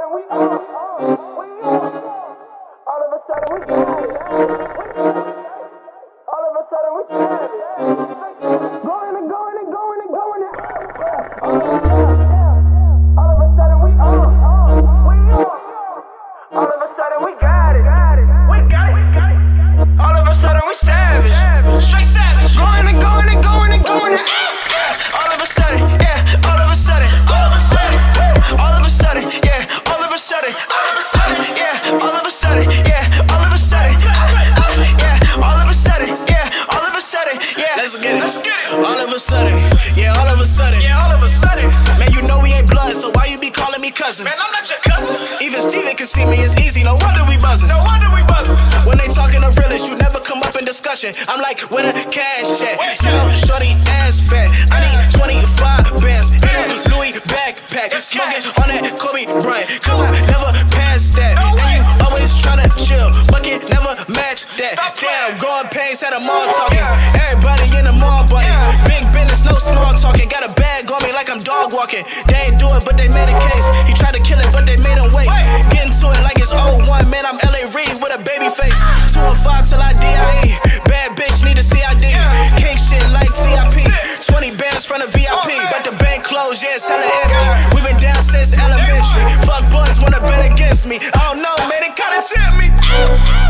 sudden we all of a sudden we all of a sudden we going and going and going and going and all of a sudden we all of a sudden we got it. All of a sudden we savage, straight savage, going and going and going and going and all of a sudden, yeah, all of a sudden, all of a sudden, all of a sudden, yeah, all of a sudden, yeah, all of a sudden, yeah, all of a sudden, yeah, all of a sudden, yeah, all of a sudden, yeah. Let's get it. All of a sudden, yeah, all of a sudden, yeah, all of a sudden. Man, you know we ain't blood, so why you be calling me cousin? Man, I'm not your cousin. Even Steven can see me, it's easy. No wonder we buzzing. No wonder we buzzing. When they talking the realest, you never come up in discussion. I'm like, where the cash at? You know, shorty ass fat. I need 25 bands in a Louis backpack, smoking on that Kobe Bryant, cause I never passed that. And you always tryna chill, but can never match that. Damn, growing pains had a mall talking. Everybody in the mall buddy. Big business, no small talking. Got a bag on me like I'm dog walking. They ain't do it, but they made a case. He tried to kill it, but they made him wait. Getting to it like it's 01. Man, I'm LA Reid with a baby face. 215 till I DIE. Bad bitch need a CID. King shit like TIP. 20 bands from the VIP, but the bank closed, yeah, it's hella empty. We been down since elementary. Fuck boys wanna bet against me. I don't know, man, it kinda tempt me.